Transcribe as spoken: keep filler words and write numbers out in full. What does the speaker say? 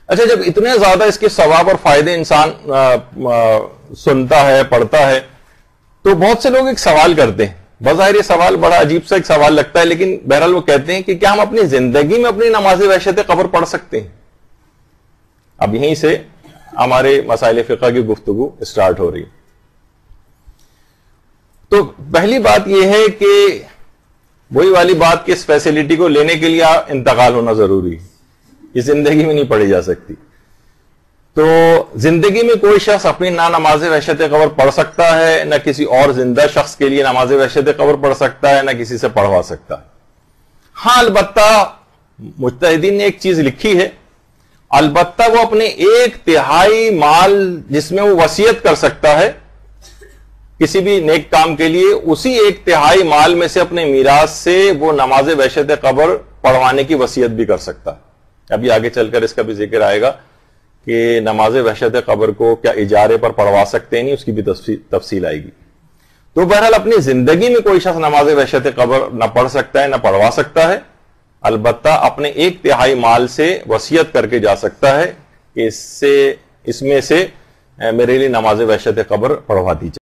اچھا، جب اتنے زیادہ اس کے ثواب اور فائدے انسان آ, آ, سنتا ہے، پڑھتا ہے، تو بہت سے لوگ ایک سوال کرتے ہیں. بظاہر یہ سوال بڑا عجیب سا ایک سوال لگتا ہے، لیکن بہرحال وہ کہتے ہیں کہ کیا ہم اپنی زندگی میں اپنی نماز وحشت قبر پڑھ سکتے ہیں؟ اب یہیں سے ہمارے مسائل فقہ کی گفتگو اسٹارٹ ہو رہی ہے. تو پہلی بات یہ ہے کہ وہی والی بات کہ اس فیسلٹی کو لینے کے لیے انتقال ہونا ضروری ہے. یہ زندگی میں نہیں پڑھی جا سکتی. تو زندگی میں کوئی شخص اپنی نہ نماز وحشت قبر پڑھ سکتا ہے، نہ کسی اور زندہ شخص کے لیے نماز وحشت قبر پڑھ سکتا ہے، نہ کسی سے پڑھوا سکتا ہے. ہاں، البتہ مجتہدین نے ایک چیز لکھی ہے، البتہ وہ اپنے ایک تہائی مال جس میں وہ وصیت کر سکتا ہے کسی بھی نیک کام کے لیے، اسی ایک تہائی مال میں سے اپنے میراث سے وہ نماز وحشت قبر پڑھوانے کی وصیت بھی کر سکتا ہے. ابھی آگے چل کر اس کا بھی ذکر آئے گا کہ نماز وحشت قبر کو کیا اجارے پر پڑھوا سکتے ہیں، نہیں، اس کی بھی تفصیل آئے گی. تو بہرحال اپنی زندگی میں کوئی شخص نماز وحشت قبر نہ پڑھ سکتا ہے نہ پڑھوا سکتا ہے، البتہ اپنے ایک تہائی مال سے وصیت کر کے جا سکتا ہے کہ اس سے اس میں سے میرے لیے نماز وحشت قبر پڑھوا دی